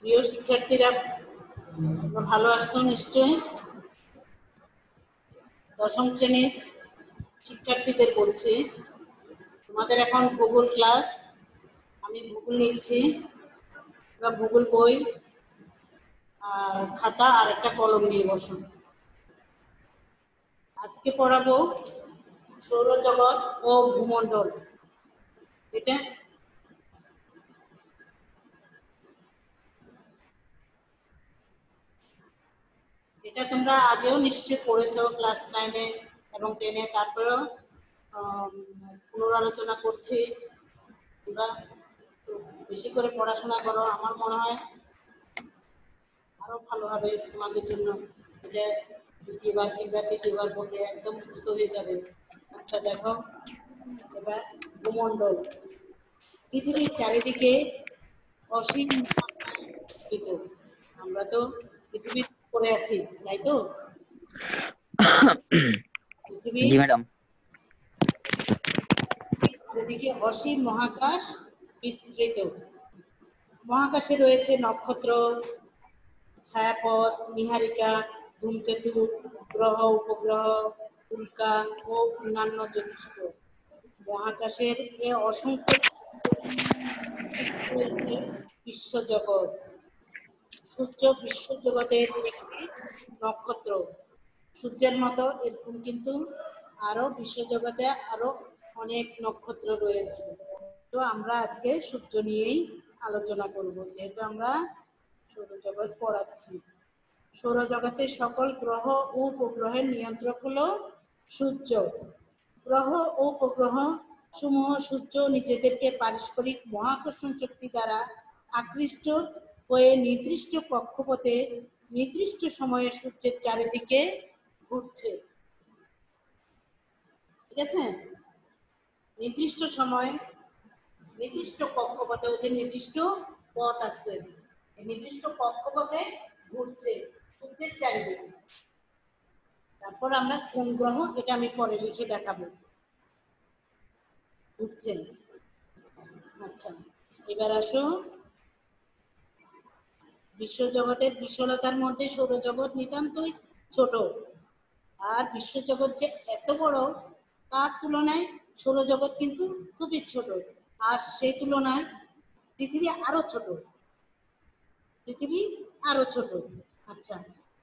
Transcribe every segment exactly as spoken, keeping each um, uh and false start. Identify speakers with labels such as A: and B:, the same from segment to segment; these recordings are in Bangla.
A: প্রিয় শিক্ষার্থীরা, ভালো আসছো নিশ্চয়ই। দশম শ্রেণীর শিক্ষার্থীদের বলছি, তোমাদের এখন ভূগোল ক্লাস। আমি ভূগোল নিচ্ছি, তোমরা ভূগোল বই আর খাতা আর একটা কলম নিয়ে বসো। আজকে পড়াবো সৌরজগৎ ও ভূমণ্ডল। এটা এটা তোমরা আগেও নিশ্চয়ই পড়েছো ক্লাস নাইনে এবং টেনে, তারপরেও পুনরালোচনা করছি। তোমরা বেশি করে পড়াশোনা করো, আমার মনে হয় আরো ভালো হবে তোমাদের জন্য। এটা দ্বিতীয়বার কিংবা তৃতীয়বার পড়লে একদম সুস্থ হয়ে যাবে। আচ্ছা দেখো, এবার ভূমণ্ডল। পৃথিবীর চারিদিকে অসীম মহাকাশ বিস্তৃত। আমরা তো পৃথিবীর উপরে আছি, তাই তো? পৃথিবী
B: জি ম্যাডাম।
A: চারিদিকে অসীম মহাকাশ বিস্তৃত। মহাকাশে রয়েছে নক্ষত্র, ছায়াপথ, নীহারিকা, ধূমকেতু, গ্রহ, উপগ্রহ, উল্কা ও অন্যান্য জ্যোতিষ্ক। মহাকাশের এ অসংখ্য বিশ্বজগৎ। সূর্য বিশ্বজগতের একটি নক্ষত্র। সূর্যের মতো এরকম কিন্তু আরো বিশ্বজগতে আরো অনেক নক্ষত্র রয়েছে। তো আমরা আজকে সূর্য নিয়েই আলোচনা করব, যেহেতু আমরা সৌরজগৎ পড়াচ্ছি। সৌরজগতের সকল গ্রহ ও উপগ্রহের নিয়ন্ত্রক হলো সূর্য। গ্রহ ও উপগ্রহ সমূহ সূর্য নিজেদেরকে পারস্পরিক মহাকর্ষণ শক্তি দ্বারা আকৃষ্ট হয়ে নির্দিষ্ট কক্ষপথে নির্দিষ্ট সময়ে সূর্যের চারিদিকে ঘুরছে। ঠিক আছে? নির্দিষ্ট সময় নির্দিষ্ট কক্ষপথে, ওদের নির্দিষ্ট পথ আছে, নির্দিষ্ট কক্ষপথে ঘুরছে সূর্যের চারিদিকে। তারপর আমরা কোন গ্রহ, এটা আমি পরে লিখে দেখাবো, ঘুরছেন। আচ্ছা, এবার আসো বিশ্বজগতের বিশালতার মধ্যে সৌরজগৎ নিতান্তই ছোট। আর বিশ্বজগৎ যে এত বড়, তার তুলনায় সৌরজগৎ কিন্তু খুবই ছোট। আর সেই তুলনায় পৃথিবী আরো ছোট, পৃথিবী আরো ছোট। আচ্ছা,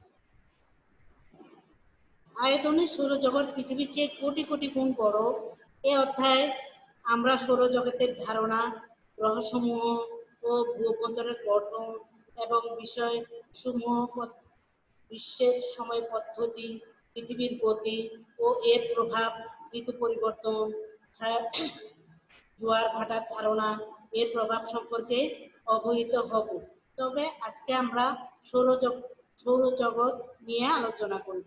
A: আয়তনে সৌরজগৎ পৃথিবীর চেয়ে কোটি কোটি গুণ বড়। এ অধ্যায়ে আমরা সৌরজগতের ধারণা, গ্রহসমূহ ও ভূখণ্ডের গঠন এবং বিষয়সমূহ, বিশ্বের সময় পদ্ধতি, পৃথিবীর গতি ও এর প্রভাব, ঋতু পরিবর্তন, ছায়া, জোয়ার ভাটার ধারণা, এর প্রভাব সম্পর্কে অবহিত হব। তবে আজকে আমরা সৌরজগৎ সৌরজগৎ নিয়ে আলোচনা করব।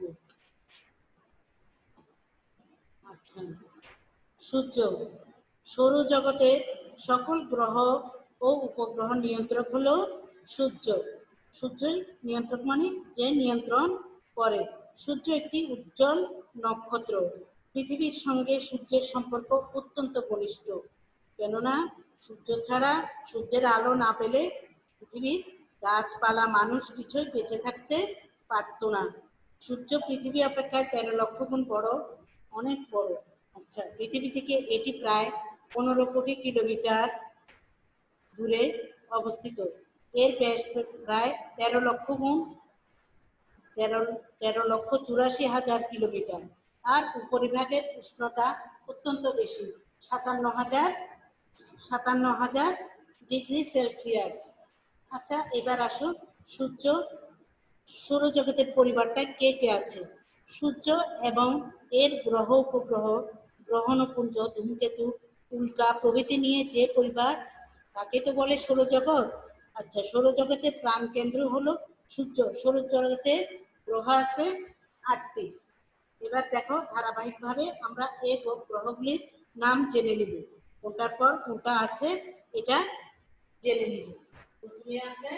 A: আচ্ছা, সূর্য। সৌরজগতের সকল গ্রহ ও উপগ্রহ নিয়ন্ত্রক হলো সূর্য। সূর্যই নিয়ন্ত্রক, মানে যে নিয়ন্ত্রণ করে। সূর্য একটি উজ্জ্বল নক্ষত্র। পৃথিবীর সঙ্গে সূর্যের সম্পর্ক অত্যন্ত ঘনিষ্ঠ, কেননা সূর্য ছাড়া, সূর্যের আলো না পেলে পৃথিবীর গাছপালা, মানুষ কিছুই বেঁচে থাকতে পারত না। সূর্য পৃথিবী অপেক্ষায় তেরো লক্ষ গুণ বড়, অনেক বড়। আচ্ছা, পৃথিবী থেকে এটি প্রায় পনেরো কোটি কিলোমিটার দূরে অবস্থিত। এর ব্যাস প্রায় তেরো লক্ষ গুণ তেরো তেরো লক্ষ চুরাশি হাজার কিলোমিটার। আর উপরিভাগের উষ্ণতা অত্যন্ত বেশি, সাতান্ন হাজার সাতান্ন হাজার ডিগ্রি সেলসিয়াস। আচ্ছা, এবার আসো সূর্য সৌরজগতের পরিবারটা কে কে আছে। সূর্য এবং এর গ্রহ, উপগ্রহ, গ্রহণপুঞ্জ, ধূমকেতু, উল্কা প্রভৃতি নিয়ে যে পরিবার, তাকে তো বলে সৌরজগৎ। আচ্ছা, সৌরজগতের প্রাণকেন্দ্র হলো সূর্য। সৌরজগতে গ্রহ আছে আটটি। এবার দেখো, ধারাবাহিকভাবে আমরা এই গ্রহগুলির নাম জেনে নিব, কোনটার পর কোনটা আছে এটা জেনে নিব। প্রথমে আছে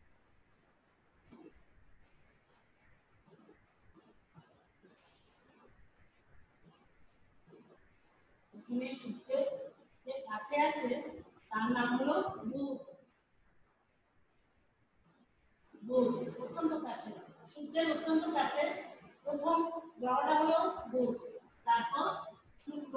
A: সূর্যের যে কাছে আছে তার নাম হলো বুধ। সূর্যের অত্যন্ত কাছে প্রথম গ্রহটা হলো বুধ, তারপর শুক্র,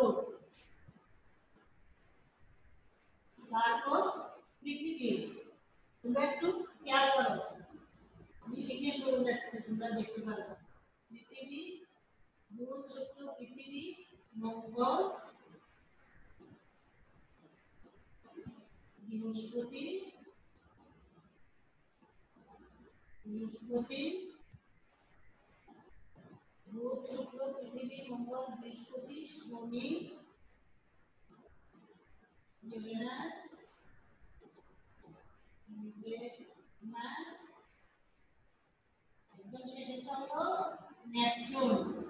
A: তারপর পৃথিবী। তোমরা একটু খেয়াল করো, আমি লিখে সরে যাচ্ছে, তোমরা দেখতে পারো। পৃথিবী, বুধ, শুক্র, পৃথিবী, মঙ্গল, বৃহস্পতি, বৃহস্পতি, বুধ, শুক্র, পৃথিবী, মঙ্গল, বৃহস্পতি, শনি, ইউরেনাস, মার্স, একদম শেষেরটা হলো নেপচুন।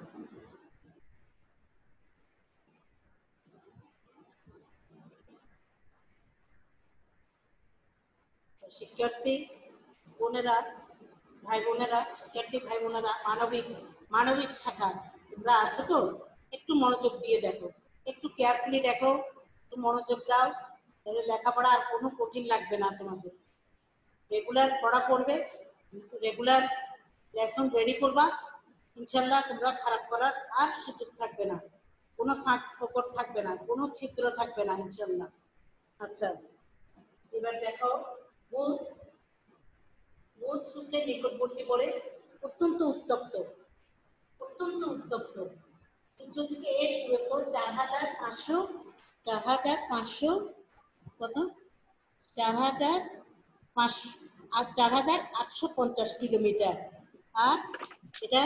A: শিক্ষার্থী বোনেরা, ভাই বোনেরা, শিক্ষার্থী ভাই বোনেরা, মানবিক মানবিক শাখা তোমরা আছো তো? একটু মনোযোগ দিয়ে দেখো, একটু কেয়ারফুলি দেখো, একটু মনোযোগ দাও, তাহলে লেখাপড়া আর কোনো কঠিন লাগবে না তোমাদের। রেগুলার পড়া পড়বে, রেগুলার লেসন রেডি করবা, ইনশাল্লাহ তোমরা খারাপ করার আর সুযোগ থাকবে না, কোনো ফাঁক ফোকর থাকবে না, কোনো ছিদ্র থাকবে না ইনশাল্লাহ। আচ্ছা, এবার দেখো বুধ, বুধ সূর্যের নিকটবর্তী বলে অত্যন্ত উত্তপ্ত, অত্যন্ত উত্তপ্ত। সূর্য থেকে এর দূরত্ব চার হাজার পাঁচশো চার হাজার পাঁচশো কত চার হাজার পাঁচশো আর চার হাজার আটশো পঞ্চাশ কিলোমিটার। আর এটা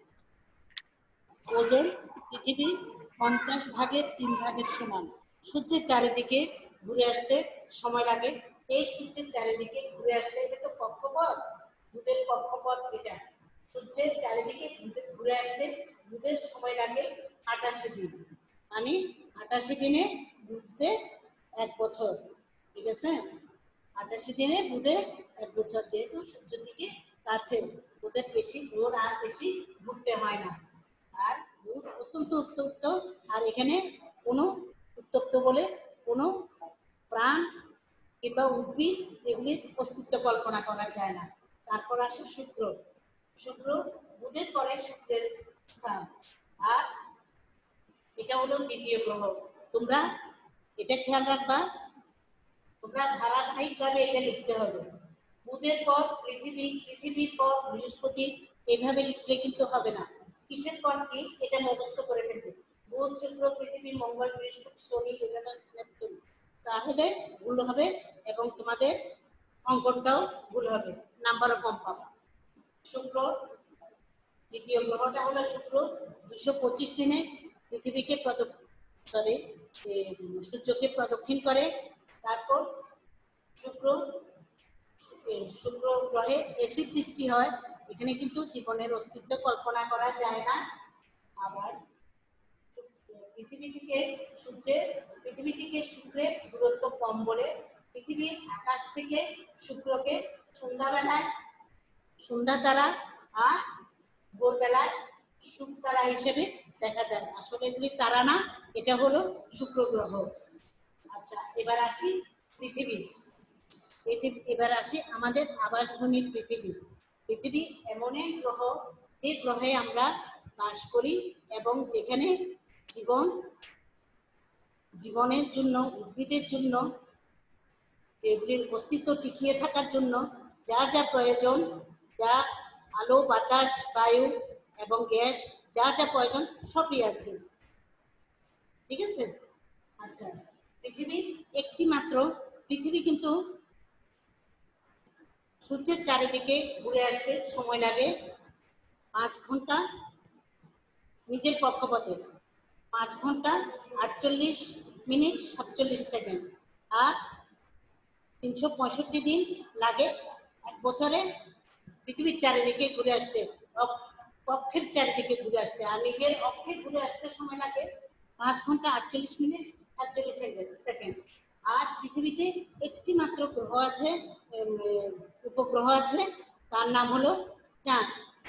A: ওজন পৃথিবী পঞ্চাশ ভাগের তিন ভাগের সমান। সূর্যের চারিদিকে ঘুরে আসতে সময় লাগে, এই সূর্যের চারিদিকে ঘুরে আসতে, এটা তো কক্ষপথ, বুধের কক্ষপথ এটা, সূর্যের চারিদিকে ঘুরে আসতে বুধের সময় লাগে আটাশি দিন, মানে আটাশি দিনে বুধে এক বছর, ঠিক আছে? আটাশি দিনে বুধে এক বছর, যেহেতু সূর্য থেকে কাছে, বুধের বেশি দূর আর বেশি ঘুরতে হয় না। আর বুধ অত্যন্ত উত্তপ্ত, আর এখানে কোনো উত্তপ্ত বলে কোনো প্রাণ কিংবা উদ্ভিদ এগুলির অস্তিত্ব কল্পনা করা যায় না। তারপর আসে শুক্র, শুক্র বুধের পরে শুক্রের স্থান, আর এটা হলো দ্বিতীয় গ্রহ। তোমরা এটা খেয়াল রাখবা, তোমরা ধারাবাহিকভাবে এটা লিখতে হবে। বুধের পর পৃথিবী, পৃথিবীর পর বৃহস্পতি, এভাবে লিখলে কিন্তু হবে না। কিসের পর কি এটা মুখস্থ করে ফেলবে, বুধ, শুক্র, পৃথিবী, মঙ্গল, বৃহস্পতি, শনি, ইউরেনাস, নেপচুন, তাহলে ভুল হবে এবং তোমাদের অঙ্কনটাও ভুল হবে, নাম্বারও কম পাবা। শুক্র, দ্বিতীয় গ্রহটা হলো শুক্র, দুশো পঁচিশ দিনে পৃথিবীকে সরি সূর্যকে প্রদক্ষিণ করে। তারপর শুক্র শুক্র গ্রহে এসিড বৃষ্টি হয়, এখানে কিন্তু জীবনের অস্তিত্ব কল্পনা করা যায় না। আবার পৃথিবী থেকে সূর্যের পৃথিবী থেকে শুক্রের দূরত্ব কম বলে পৃথিবীর আকাশ থেকে শুক্রকে সন্ধ্যাবেলায় সন্ধ্যা তারা আর ভোরবেলায় শুক্র তারা হিসেবে দেখা যায়। আসলে এগুলি তারা না, এটা হলো শুক্র গ্রহ। আচ্ছা, এবার আসি পৃথিবী। এবার আসি আমাদের আবাসভূমি পৃথিবী। পৃথিবী এমন এক গ্রহ, যে গ্রহে আমরা বাস করি এবং যেখানে জীবন জীবনের জন্য, উদ্ভিদের জন্য, এগুলির অস্তিত্ব টিকিয়ে থাকার জন্য যা যা প্রয়োজন, যা আলো, বাতাস, বায়ু এবং গ্যাস, যা যা প্রয়োজন সবই আছে, ঠিক আছে? আচ্ছা, পৃথিবী একটি মাত্র, পৃথিবী কিন্তু সূর্যের চারিদিকে ঘুরে আসতে সময় লাগে পাঁচ ঘন্টা নিজের কক্ষপথে, পাঁচ ঘন্টা আটচল্লিশ মিনিট সাতচল্লিশ সেকেন্ড, আর তিনশো পঁয়ষট্টি দিন লাগে এক বছরে পৃথিবীর চারিদিকে ঘুরে আসতে, কক্ষের চারিদিকে ঘুরে আসতে। আর নিজের অক্ষে ঘুরে আসতে সময় লাগে পাঁচ ঘন্টা আটচল্লিশ মিনিট সাতচল্লিশ সেকেন্ড। আর পৃথিবীতে একটি মাত্র গ্রহ আছে, উপগ্রহ আছে, তার নাম হলো চাঁদ।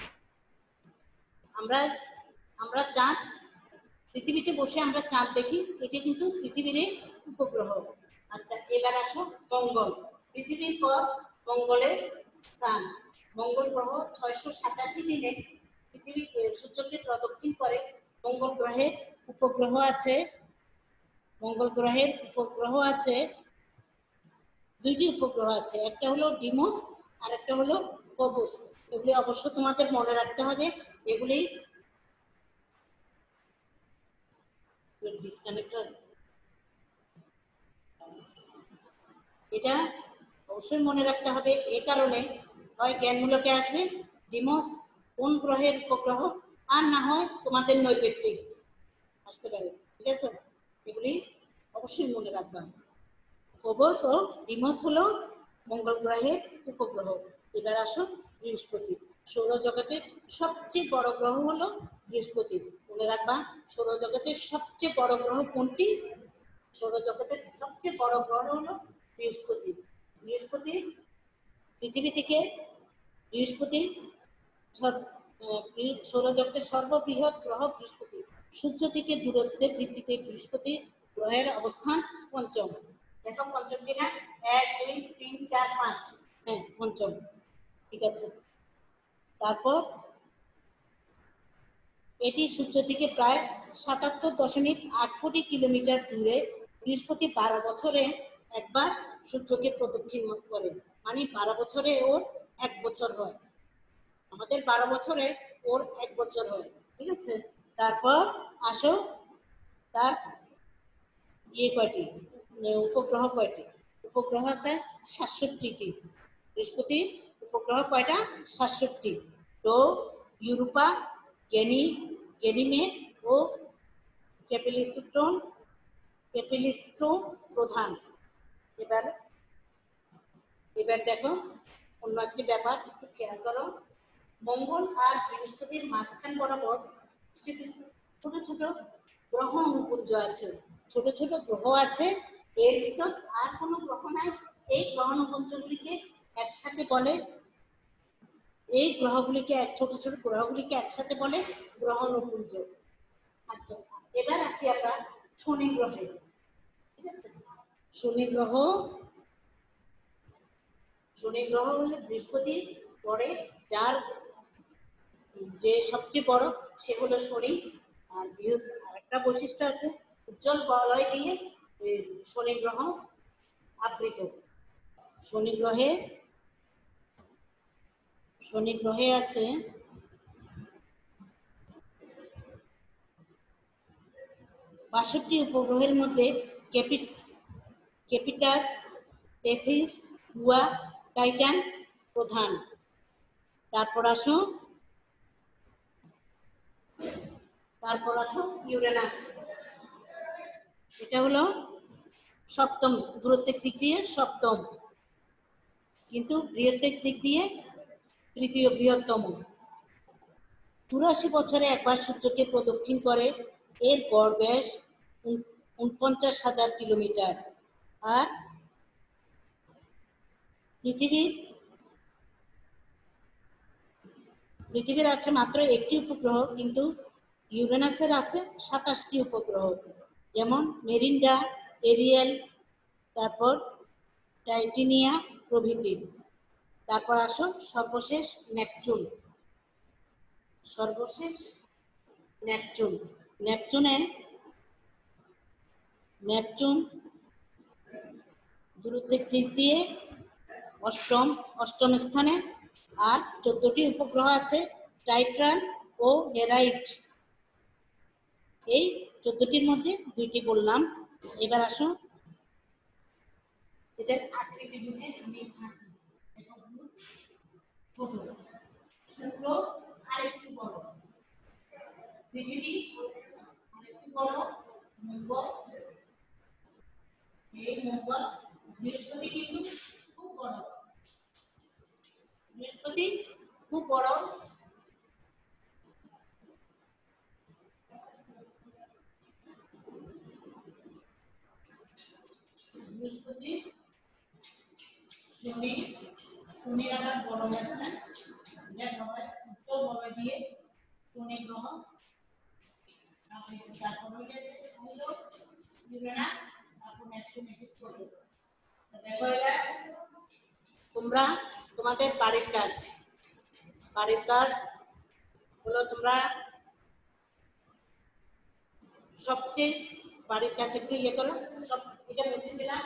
A: আমরা আমরা চাঁদ, পৃথিবীতে বসে আমরা চাঁদ দেখি, এটা কিন্তু পৃথিবীর উপগ্রহ। আচ্ছা, এবার আসো মঙ্গল। পৃথিবীর পর মঙ্গলে সান। মঙ্গল গ্রহ ছয়শো সাতাশি দিনে পৃথিবী সূর্যকে প্রদক্ষিণ করে। মঙ্গল গ্রহের উপগ্রহ আছে মঙ্গল গ্রহের উপগ্রহ আছে দুইটি উপগ্রহ আছে, একটা হলো ডিমোস আর একটা হলো ফোবস। এগুলি অবশ্য তোমাদের মনে রাখতে হবে। এগুলি ডিসকানেক্টর এটা অবশ্যই মনে রাখতে হবে। এ কারণে হয় জ্ঞানমূলকে আসবে ডিমোস কোন গ্রহের উপগ্রহ, আর না হয় তোমাদের নৈর্ব্যক্তিক আসতে পারে। ঠিক আছে, এগুলি অবশ্যই মনে রাখবা। ফোবস ও ডিমোস হলো মঙ্গল গ্রহের উপগ্রহ। এবার আসো বৃহস্পতি। সৌরজগতের সবচেয়ে বড় গ্রহ হলো বৃহস্পতি। মনে রাখবা সৌরজগতের সবচেয়ে বড় গ্রহ কোনটি? সৌরজগতের সবচেয়ে বড় গ্রহ হলো বৃহস্পতি। বৃহস্পতি পৃথিবী থেকে বৃহস্পতি সৌরজগতের সর্ববৃহৎ গ্রহ বৃহস্পতি। সূর্য থেকে দূরত্বের ভিত্তিতে বৃহস্পতি গ্রহের অবস্থান পঞ্চম। দেখো পঞ্চম কিনা? এক দুই তিন চার পাঁচ, হ্যাঁ পঞ্চম। ঠিক আছে, তারপর এটি সূর্য থেকে প্রায় সাতাত্তর দশমিক আট কোটি কিলোমিটার দূরে। বৃহস্পতি বারো বছরে একবার সূর্যকে প্রদক্ষিণ করে, মানে বারো বছরে ওর এক বছর হয়। আমাদের বারো বছরে ওর এক বছর হয়। ঠিক আছে, তারপর আসো তার ইয়ে কয়টি উপগ্রহ কয়টি? উপগ্রহ আছে সাতষট্টিটি। বৃহস্পতির উপগ্রহ কয়টা? সাতষট্টি। তো ইউরোপা, গেনি গেনিমেড ও ক্যাপিলিস্টোন ক্যাপিলিস্টো প্রধান। এবার এবার দেখো অন্য একটি ব্যাপার একটু খেয়াল করো। মঙ্গল আর বৃহস্পতির মাঝখান বরাবর ছোট ছোট গ্রহ অনুপুঞ্জ আছে। ছোট ছোট গ্রহ আছে, এর ভিতর আর কোনো গ্রহ নাই। এই গ্রহ অনুপুঞ্জগুলিকে একসাথে বলে এই গ্রহগুলিকে এক ছোট ছোট গ্রহগুলিকে একসাথে বলে গ্রহ অনুপুঞ্জ। আচ্ছা, এবার আসি আমরা শনি গ্রহে। ঠিক আছে, শনি গ্রহ শনি গ্রহ হলো বৃহস্পতি পরে যার যে সবচেয়ে বড় সে হলো শনি। আর বৃহৎ আরেকটা বৈশিষ্ট্য আছে, উজ্জ্বল বলয় দিয়ে শনি গ্রহ আবৃত। শনি গ্রহে শনি গ্রহে আছে বাষট্টি উপগ্রহের মধ্যে ক্যাপি ক্যাপিটাস, টেথিস, ফুয়া, টাইটান প্রধান। তারপর আসো তারপর আসো ইউরেনাস। এটা হলো সপ্তম, দূরত্বের দিক দিয়ে সপ্তম, কিন্তু বৃহত্তের দিক দিয়ে তৃতীয় বৃহত্তম। চুরাশি বছরে একবার সূর্যকে প্রদক্ষিণ করে। এর গড় ব্যাস উনপঞ্চাশ হাজার কিলোমিটার। আর পৃথিবীর পৃথিবীর আছে মাত্র একটি উপগ্রহ, কিন্তু ইউরেনাসের আছে সাতাশটি উপগ্রহ, যেমন মেরিন্ডা, এরিয়েল, তারপর টাইটেনিয়া প্রভৃতি। তারপর আসো সর্বশেষ নেপচুন। সর্বশেষ নেপচুন নেপচুনে নেপচুন দূরত্বের দিক দিয়ে অষ্টম অষ্টম স্থানে। আর চোদ্দটি উপগ্রহ আছে, টাইটান ও নেরাইট। এই চোদ্দটির মধ্যে দুইটি বললাম। এবার আসো এদের আকৃতি বুঝে আমি ছোট, শুক্র আরেকটু বড়, পৃথিবী আরেকটু বড়, মঙ্গল এই মঙ্গল বৃহস্পতি কিন্তু খুব বড় বৃহস্পতি খুব বড় বৃহস্পতি শনি শনি আবার বড় আছে, উত্তর বলে দিয়ে শনি গ্রহ। তারপর হলো ইউরেনাস, তারপর নেপচুন একটু ছোট। দেখো এবার তোমরা তোমাদের বাড়ির কাজ বাড়ির কাজ হলো তোমরা সবচেয়ে বাড়ির কাজ একটু ইয়ে করো, সব এটা মুছে দিলাম।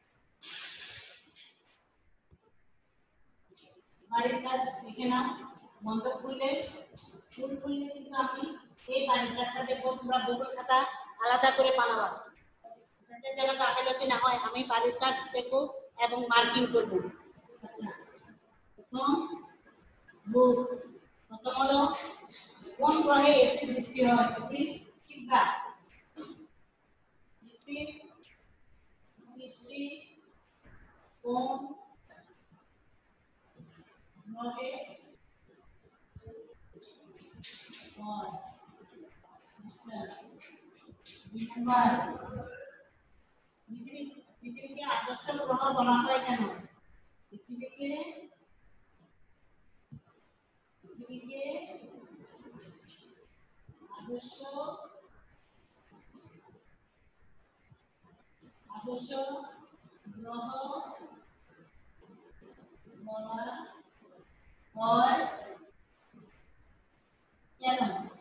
A: বাড়ির কাজ লিখে নাও। বন্ধ খুললে স্কুল খুললে কিন্তু আমি এই বাড়ির কাজটা দেখবো, তোমরা ভূগোল খাতা আলাদা করে বানাবা, যেন গাফিলতি না হয়। আমি বাড়ির কাজ দেখবো এবং মার্কিং করবো। আচ্ছা, প্রথম বুক প্রথম হলো কোন গ্রহে এসিড বৃষ্টি হয়? তুমি শিখবা এসিড বৃষ্টি কোন গ্রহে হয়? নাম্বার পৃথিবী পৃথিবীকে আদর্শ গ্রহ বলা হয় কেন? পৃথিবীকে পৃথিবীকে আদর্শ আদর্শ গ্রহ বলা হয় কেন?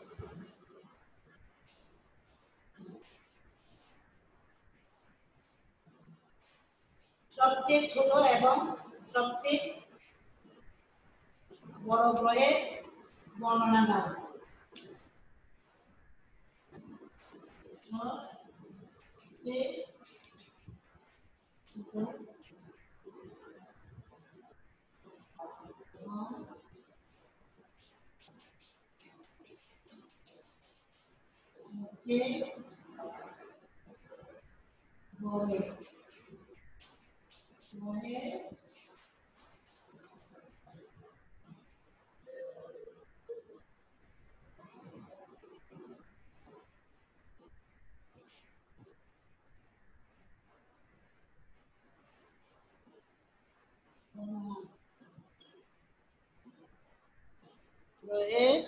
A: সবচেয়ে ছোট এবং সবচেয়ে বড় গ্রহের বর্ণনা দাও। সবচেয়ে ছোট সবচেয়ে বড় গ্রহের গ্রহের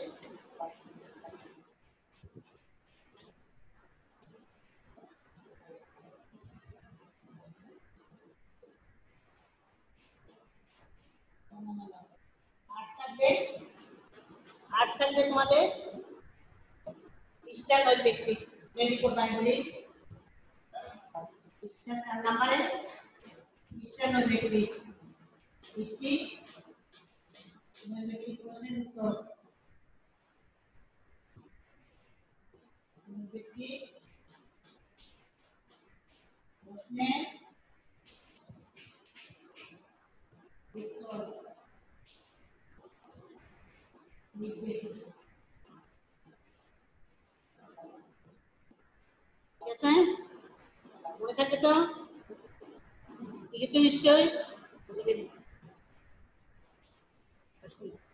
A: আট থাকবে আট থাকবে তোমাদের স্টার ওই ব্যক্তি মেডিকেল বাইবলি স্টার চার নাম্বারে স্টার ওই ব্যক্তি বৃষ্টি ওই ব্যক্তি প্রশ্নের উত্তর ওই ব্যক্তি প্রশ্নের উত্তর লিখবে। ঠিক আছে, মনে থাকবে তো? লিখেছো নিশ্চয়ই? বুঝবে না